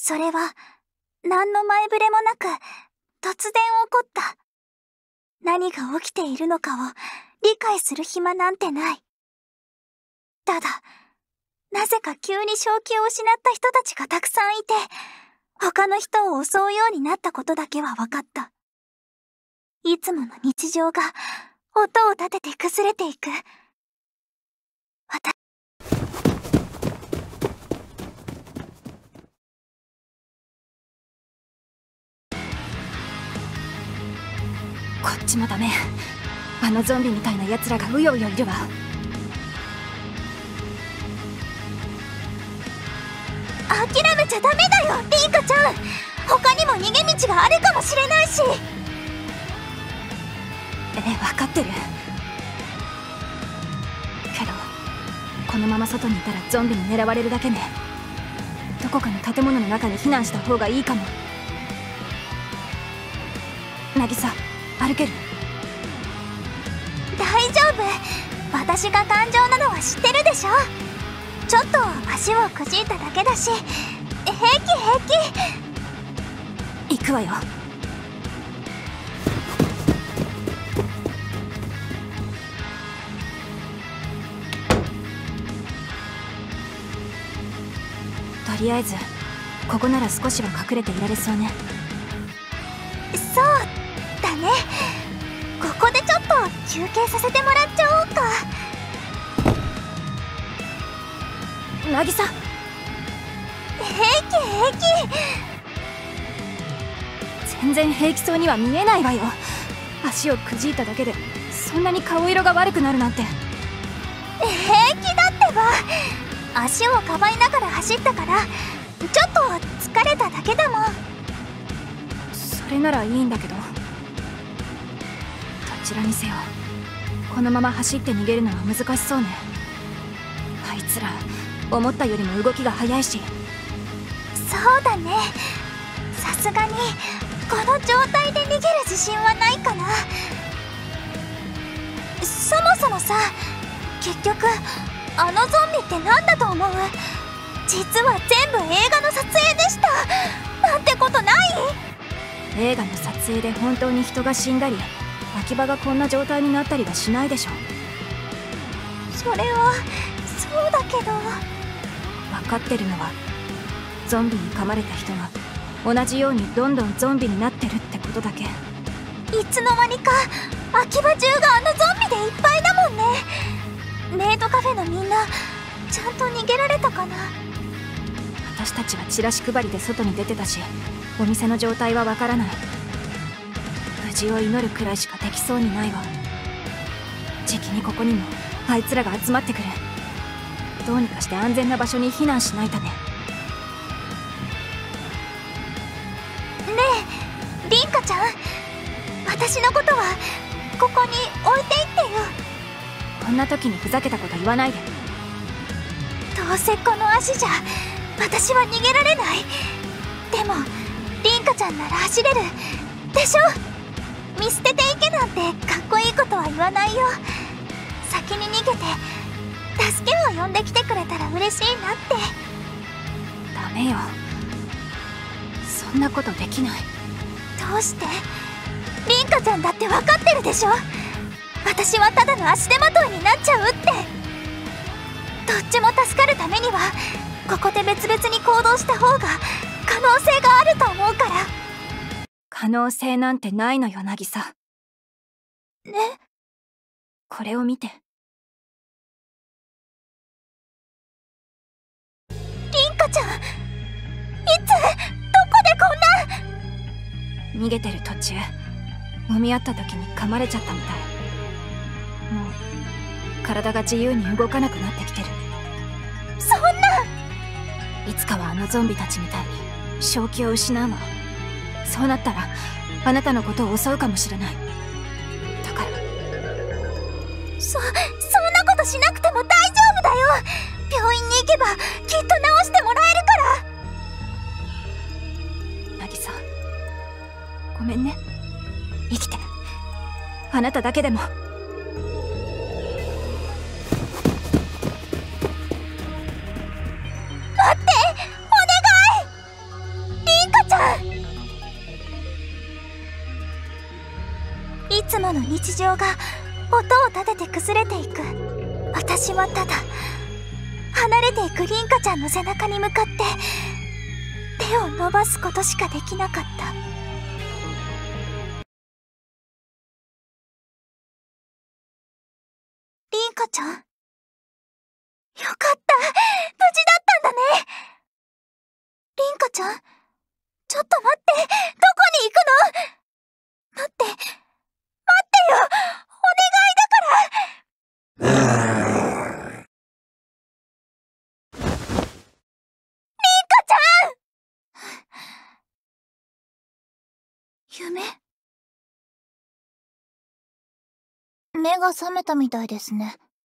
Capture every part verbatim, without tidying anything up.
それは何の前触れもなく突然起こった。何が起きているのかを理解する暇なんてない。ただ、なぜか急に正気を失った人たちがたくさんいて、他の人を襲うようになったことだけは分かった。いつもの日常が音を立てて崩れていく。私こっちもダメ。あのゾンビみたいな奴らがうようよいるわ。 諦めちゃダメだよ、リーカちゃん。他にも逃げ道があるかもしれないし。 ええ、分かってるけど、このまま外にいたらゾンビに狙われるだけね。どこかの建物の中に避難した方がいいかも。渚、歩ける？ 大丈夫。私が頑丈なのは知ってるでしょ。ちょっと足をくじいただけだし、平気平気。 行くわよ。とりあえずここなら少しは隠れていられそうね。 そうだね。ここでちょっと休憩させてもらっちゃおうか。 渚、 平気平気。 全然平気そうには見えないわよ。足をくじいただけでそんなに顔色が悪くなるなんて。 平気だってば。足をかばいながら走ったからちょっと疲れただけだもん。 それならいいんだけど、どちらにせよこのまま走って逃げるのは難しそうね。あいつら思ったよりも動きが速いし。 そうだね。さすがにこの状態で逃げる自信はないかな。そもそもさ、結局あのゾンビって何だと思う？実は全部映画の撮影でしたなんてことない？ 映画の撮影で本当に人が死んだり秋葉がこんな状態になったりはしないでしょ。 それはそうだけど。 分かってるのはゾンビに噛まれた人が同じようにどんどんゾンビになってるってことだけ。 いつの間にか秋葉中があのゾンビでいっぱいだもんね。メイドカフェのみんなちゃんと逃げられたかな。 私たちはチラシ配りで外に出てたし、お店の状態はわからない。無事を祈るくらいしかできそうにないわ。じきにここにもあいつらが集まってくる。どうにかして安全な場所に避難しないとね。 ねえリンカちゃん、私のことはここに置いていってよ。 こんな時にふざけたこと言わないで。 どうせこの足じゃ私は逃げられない。でもリンカちゃんなら走れるでしょ。見捨てていけなんてかっこいいことは言わないよ。先に逃げて助けを呼んできてくれたら嬉しいなって。 ダメよ、そんなことできない。 どうして？リンカちゃんだって分かってるでしょ。私はただの足手まといになっちゃうって。どっちも助かるためにはここで別々に行動した方が可能性があると思うから。 可能性なんてないのよ渚。 ね？ これを見て。 リンカちゃん、いつどこでこんな。 逃げてる途中揉み合った時に噛まれちゃったみたい。もう体が自由に動かなくなってきてる。 そんな。 いつかはあのゾンビたちみたいに正気を失うわ。そうなったらあなたのことを襲うかもしれない。だからそ、そんなことしなくても大丈夫だよ。病院に行けばきっと治してもらえるから。 渚、ごめんね。生きて、あなただけでも。 待って、お願い。 日常が音を立てて崩れていく。私はただ離れていく凛花ちゃんの背中に向かって手を伸ばすことしかできなかった。凛花ちゃん、よかった、無事だったんだね。凛花ちゃん、ちょっと待って、どこに行くの？待って、待ってよ、お願いだから。凛花ちゃん！夢？目が覚めたみたいですね。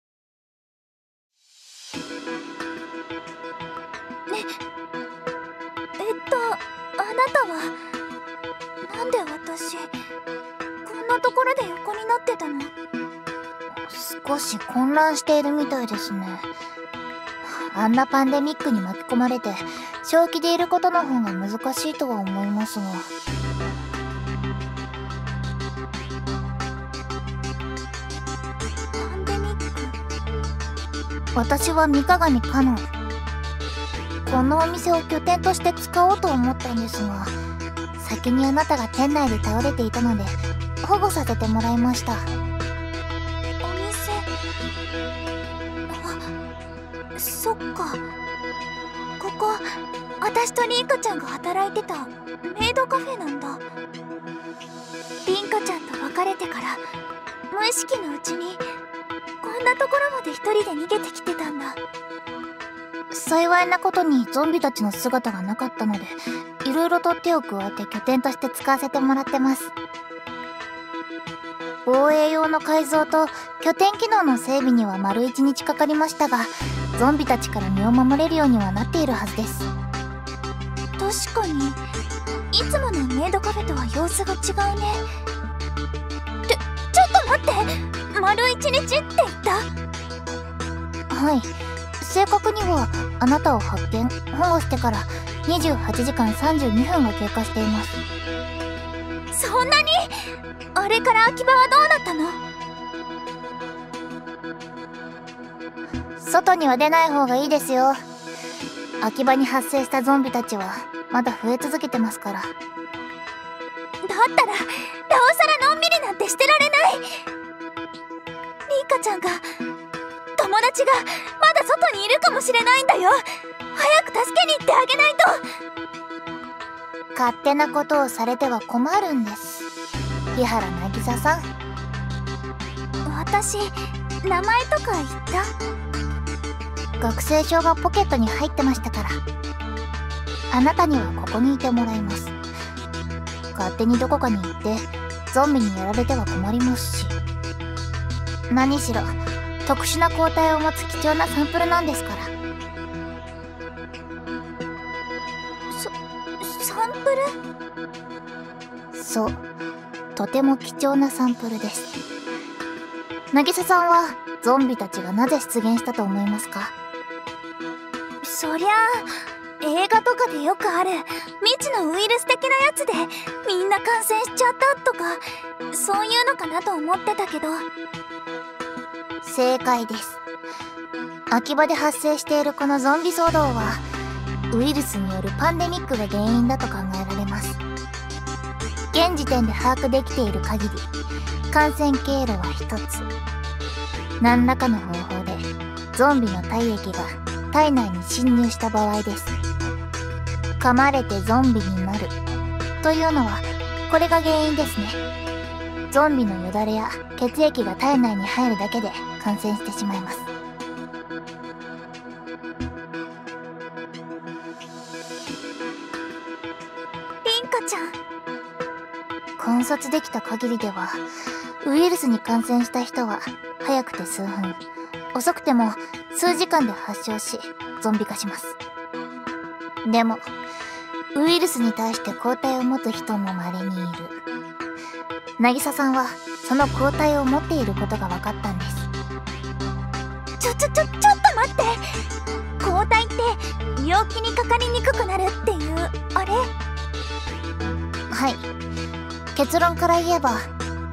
ね、えっと、あなたはなんで私こんなところで横になってたの？少し混乱しているみたいですね。あんなパンデミックに巻き込まれて正気でいることの方が難しいとは思いますが。パンデミック？私は三鏡かのん。このお店を拠点として使おうと思ったんですが、先にあなたが店内で倒れていたので保護させてもらいました。お店？あ、そっか。ここ私と凛花ちゃんが働いてたメイドカフェなんだ。凛花ちゃんと別れてから無意識のうちにこんなところまで一人で逃げてきてたんだ。幸いなことにゾンビたちの姿がなかったので、いろいろと手を加えて拠点として使わせてもらってます。防衛用の改造と拠点機能の整備には丸一日かかりましたが、ゾンビたちから身を守れるようにはなっているはずです。確かにいつものメイドカフェとは様子が違うね。ちょ、ちょっと待って、丸一日って言った？はい、正確にはあなたを発見、保護してからにじゅうはちじかんさんじゅうにふんが経過しています。そんなに？あれから秋葉はどうなったの？外には出ない方がいいですよ。秋葉に発生したゾンビたちはまだ増え続けてますから。だったらなおさらのんびりなんてしてられない。凛花ちゃんが、友達がまだ外にいるかもしれないんだよ。早く助けに行ってあげないと。勝手なことをされては困るんです、日原渚さん。私、名前とか言った？学生証がポケットに入ってましたから。あなたにはここにいてもらいます。勝手にどこかに行ってゾンビにやられては困りますし。何しろ特殊な抗体を持つ貴重なサンプルなんですから。そ、サンプル？そう、とても貴重なサンプルです。渚さんはゾンビたちがなぜ出現したと思いますか？そりゃあ映画とかでよくある未知のウイルス的なやつでみんな感染しちゃったとか、そういうのかなと思ってたけど。正解です。秋葉で発生しているこのゾンビ騒動はウイルスによるパンデミックが原因だと考えられます。現時点で把握できている限り感染経路は一つ。何らかの方法でゾンビの体液が体内に侵入した場合です。噛まれてゾンビになるというのはこれが原因ですね。ゾンビのよだれや血液が体内に入るだけで感染してしまいます。凛花ちゃん、観察できた限りではウイルスに感染した人は早くて数分、遅くても数時間で発症しゾンビ化します。でもウイルスに対して抗体を持つ人も稀にいる。渚さんはその抗体を持っていることが分かったんです。ちょちょちょちょっと待って、抗体って病気にかかりにくくなるっていうあれ？はい、結論から言えば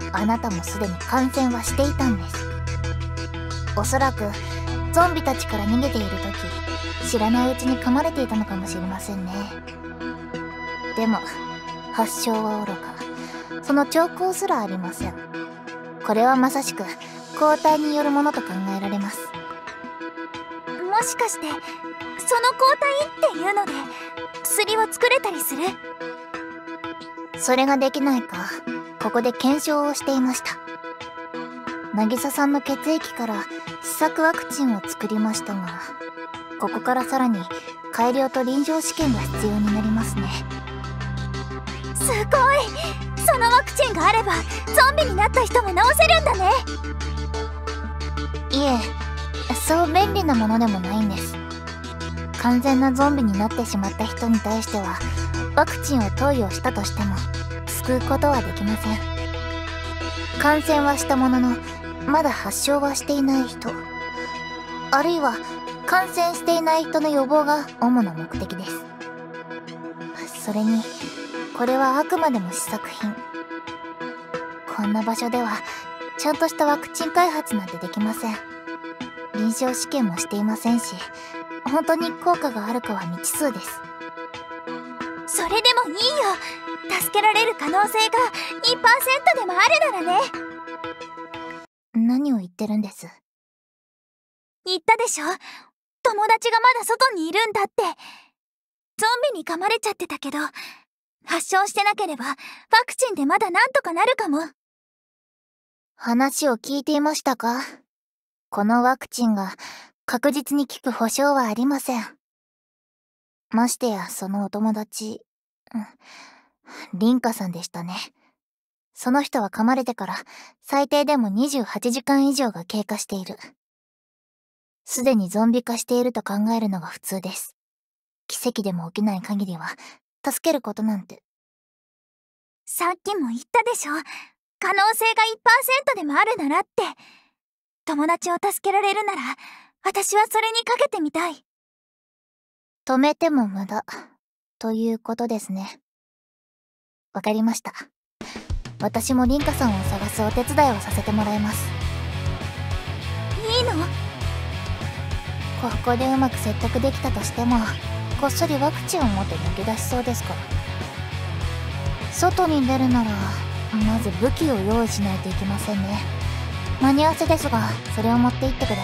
あなたもすでに感染はしていたんです。おそらくゾンビたちから逃げている時、知らないうちに噛まれていたのかもしれませんね。でも発症はおろか、その兆候すらありません。これはまさしく抗体によるものと考えられます。 もしかしてその抗体っていうので薬を作れたりする？ それができないか、ここで検証をしていました。渚さんの血液から試作ワクチンを作りましたが、ここからさらに改良と臨床試験が必要になりますね。 すごい！そのワクチンがあればゾンビになった人も治せるんだね。 いえ、そう便利なものでもないんです。完全なゾンビになってしまった人に対してはワクチンを投与したとしても救うことはできません。感染はしたもののまだ発症はしていない人、あるいは感染していない人の予防が主な目的です。それにこれはあくまでも試作品。こんな場所ではちゃんとしたワクチン開発なんてできません。臨床試験もしていませんし、本当に効果があるかは未知数です。 それでもいいよ。助けられる可能性が にパーセント でもあるならね。 何を言ってるんです？ 言ったでしょ、友達がまだ外にいるんだって。ゾンビに噛まれちゃってたけど、発症してなければワクチンでまだなんとかなるかも。 話を聞いていましたか？このワクチンが確実に効く保証はありません。ましてやそのお友達、うん、凛花さんでしたね。その人は噛まれてから最低でもにじゅうはちじかん以上が経過している。すでにゾンビ化していると考えるのが普通です。奇跡でも起きない限りは助けることなんて。 さっきも言ったでしょ、可能性が いちパーセント でもあるならって。友達を助けられるなら私はそれにかけてみたい。 止めても無駄ということですね。わかりました。私も凛花さんを探すお手伝いをさせてもらいます。 いいの？ ここでうまく説得できたとしても、こっそりワクチンを持って抜け出しそうですから。外に出るならまず武器を用意しないといけませんね。間に合わせですが、それを持って行ってください。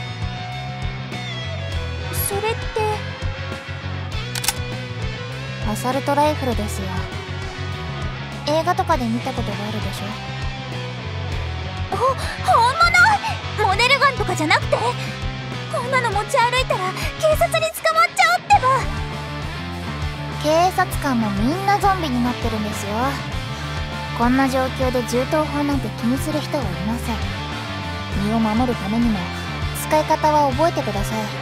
それってアサルトライフルですよ。映画とかで見たことがあるでしょ。 ほ、本物？モデルガンとかじゃなくて？こんなの持ち歩いたら警察に捕まっちゃうってば。 警察官もみんなゾンビになってるんですよ。こんな状況で銃刀法なんて気にする人はいません。身を守るためにも使い方は覚えてください。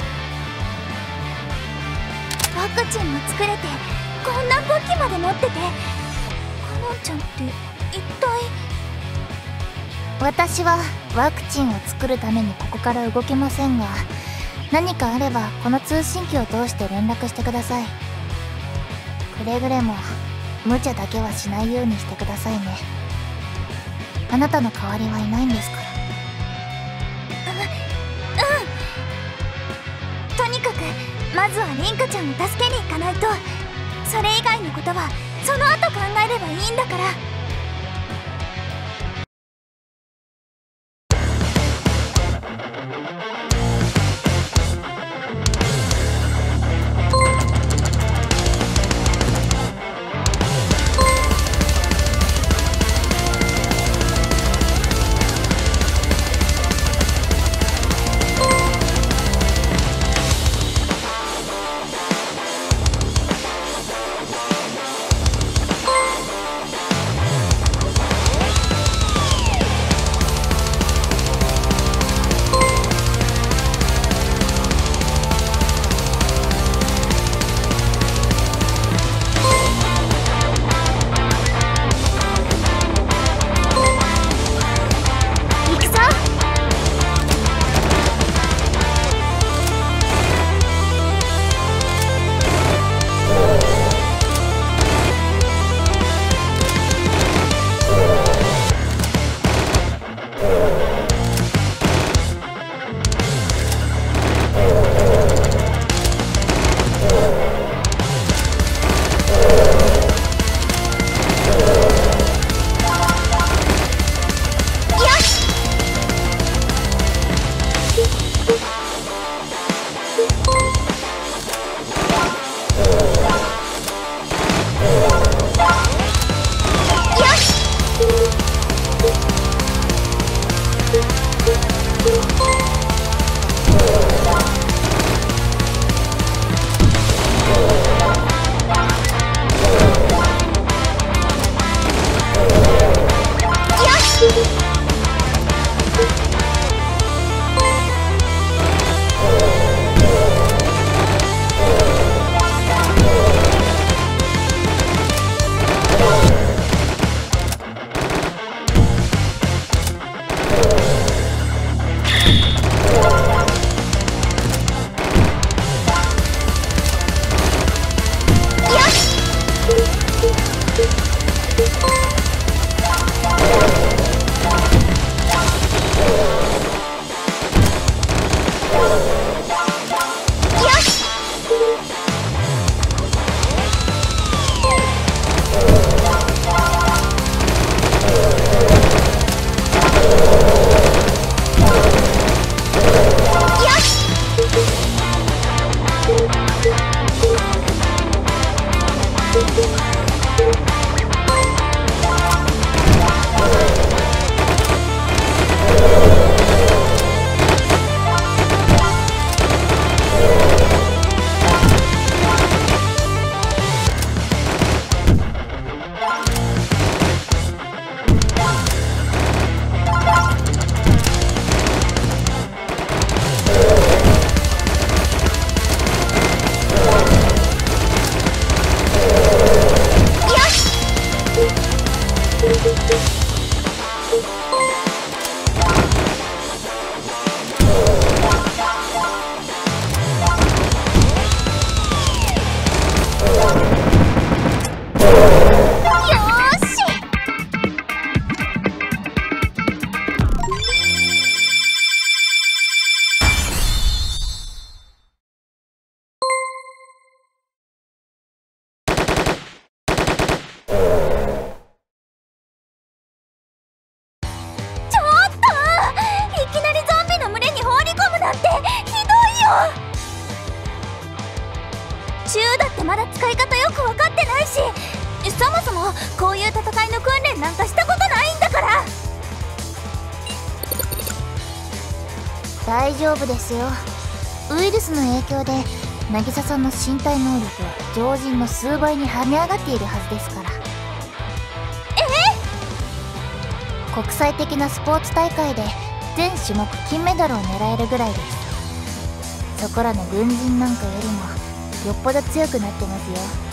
ワクチンも作れてこんな武器まで持ってて、かのんちゃんって一体。 私はワクチンを作るためにここから動けませんが、何かあればこの通信機を通して連絡してください。くれぐれも無茶だけはしないようにしてくださいね。あなたの代わりはいないんですから。 うん、とにかくまずは凛花ちゃんを助けに行かないと。それ以外のことはその後考えればいいんだから。 まだ使い方よく分かってないし、そもそもこういう戦いの訓練なんかしたことないんだから。 大丈夫ですよ。ウイルスの影響で渚さんの身体能力は常人の数倍に跳ね上がっているはずですから。 え国際的なスポーツ大会で全種目金メダルを狙えるぐらいです。そこらの軍人なんかよりもよっぽど強くなってます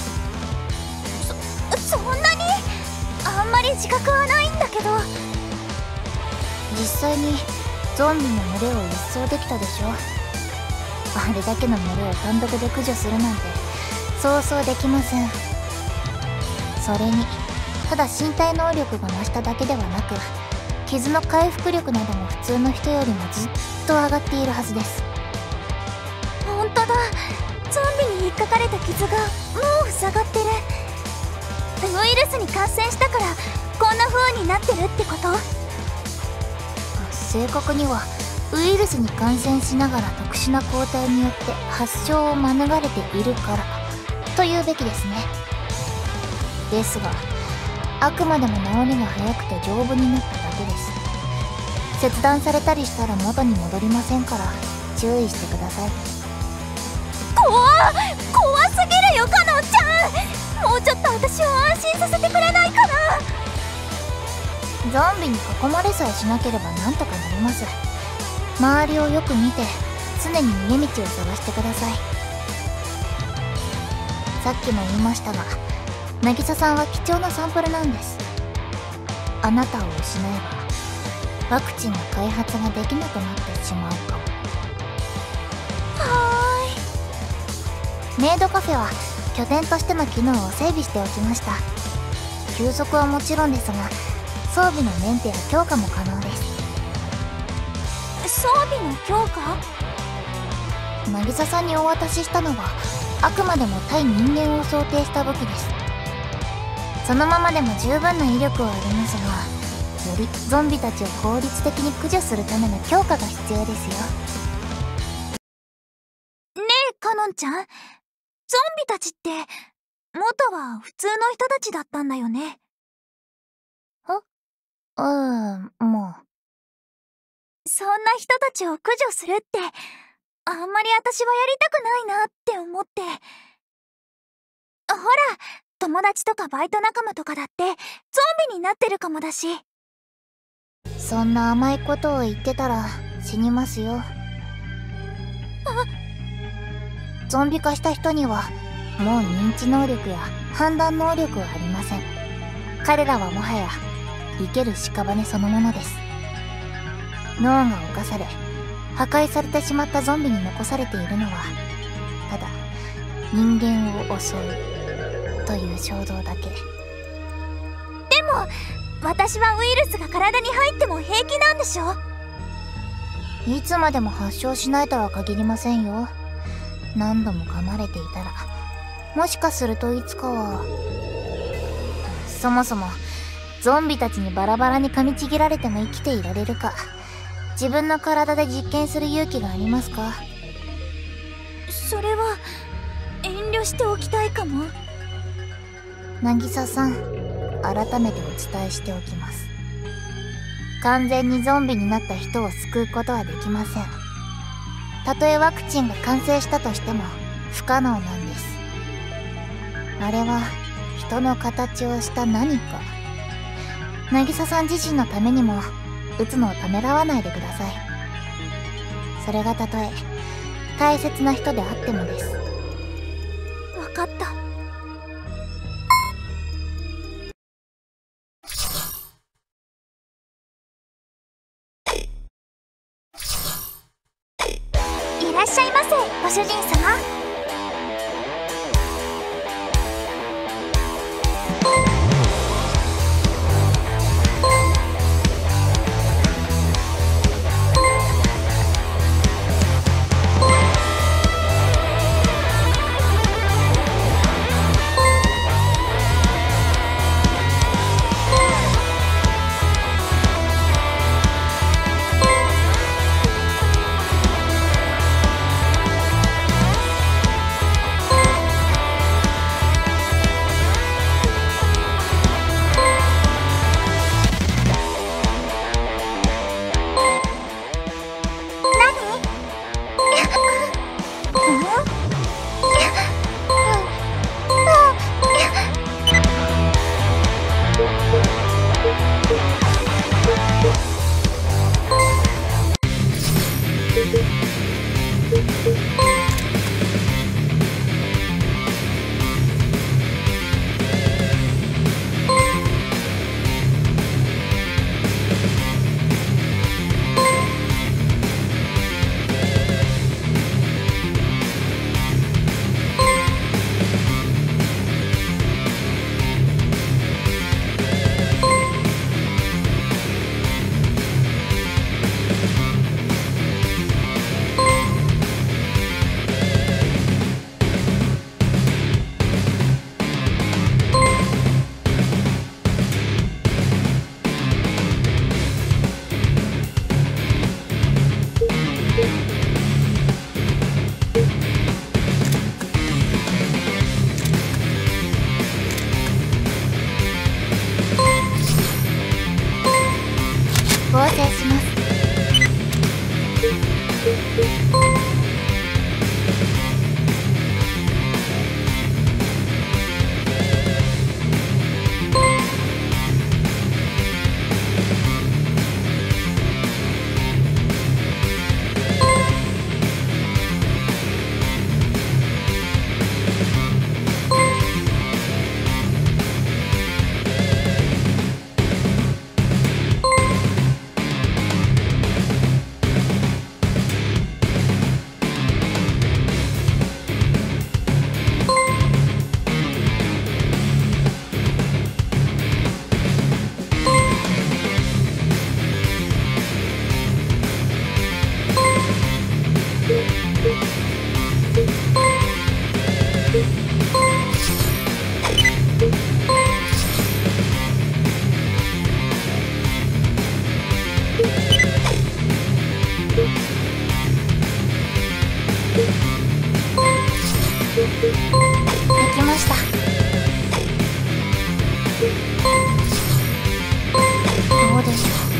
よ。そ、そんなに？あんまり自覚はないんだけど。 実際にゾンビの群れを一掃できたでしょ。あれだけの群れを単独で駆除するなんてそうそうできません。それにただ身体能力が増しただけではなく、傷の回復力なども普通の人よりもずっと上がっているはずです。 ほんとだ、ゾンビに引っかかれた傷がもう塞がってる。ウイルスに感染したからこんな風になってるってこと？ 正確にはウイルスに感染しながら特殊な抗体によって発症を免れているからというべきですね。ですがあくまでも治りが早くて丈夫になっただけです。切断されたりしたら元に戻りませんから注意してください。 怖っ、怖すぎるよかのんちゃん。もうちょっと私を安心させてくれないかな。 ゾンビに囲まれさえしなければなんとかなります。周りをよく見て常に逃げ道を探してください。さっきも言いましたが渚さんは貴重なサンプルなんです。あなたを失えばワクチンの開発ができなくなってしまうかも。 はーい。メイドカフェは拠点としての機能を整備しておきました。休息はもちろんですが装備のメンテや強化も可能です。 装備の強化？ 渚さんにお渡ししたのはあくまでも対人間を想定した武器です。そのままでも十分な威力はありますが、よりゾンビたちを効率的に駆除するための強化が必要ですよ。 ねえかのんちゃん、ゾンビたちって元は普通の人たちだったんだよね？ うーん、もう。 そんな人たちを駆除するってあんまり私はやりたくないなって思って。ほら、友達とかバイト仲間とかだってゾンビになってるかもだし。 そんな甘いことを言ってたら死にますよ。ゾンビ化した人にはもう認知能力や判断能力はありません。彼らはもはや生ける屍そのものです。脳が侵され破壊されてしまったゾンビに残されているのはただ人間を襲うという衝動だけ。でも私はウイルスが体に入っても平気なんでしょ？ いつまでも発症しないとは限りませんよ。何度も噛まれていたらもしかするといつかは。そもそもゾンビたちにバラバラに噛みちぎられても生きていられるか、自分の体で実験する勇気がありますか？ それは遠慮しておきたいかも。 渚さん、改めてお伝えしておきます。完全にゾンビになった人を救うことはできません。たとえワクチンが完成したとしても不可能なんです。あれは人の形をした何か。渚さん自身のためにも撃つのをためらわないでください。それがたとえ大切な人であってもです。 わかった。いらっしゃいませ、ご主人様。 合成します。できました。どうでしょう。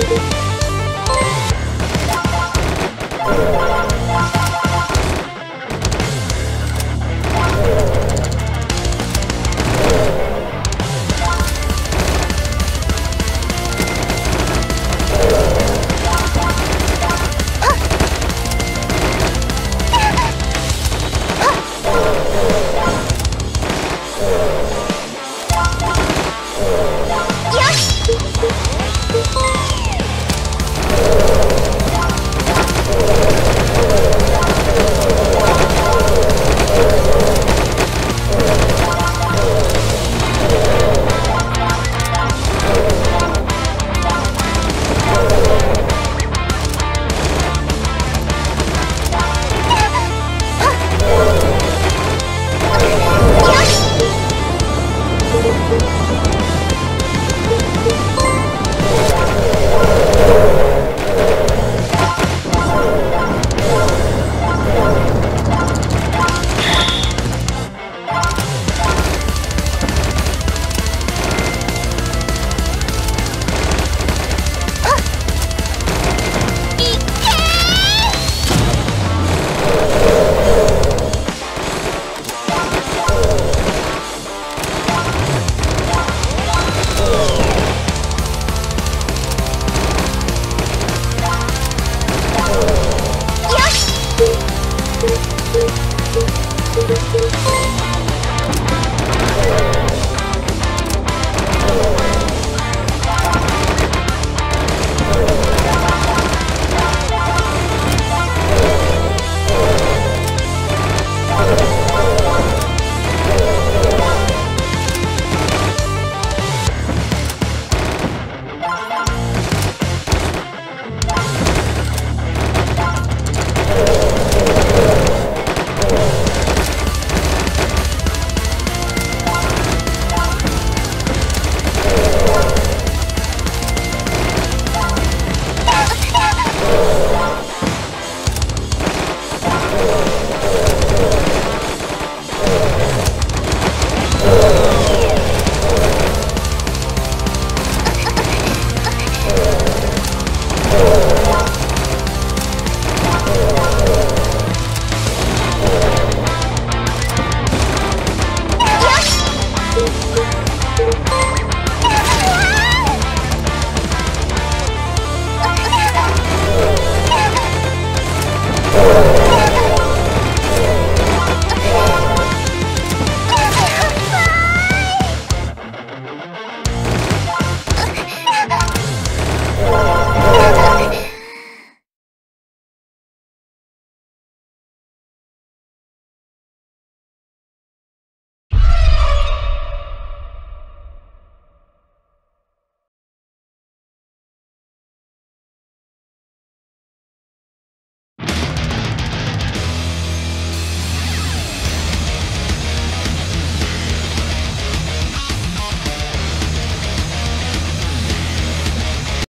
う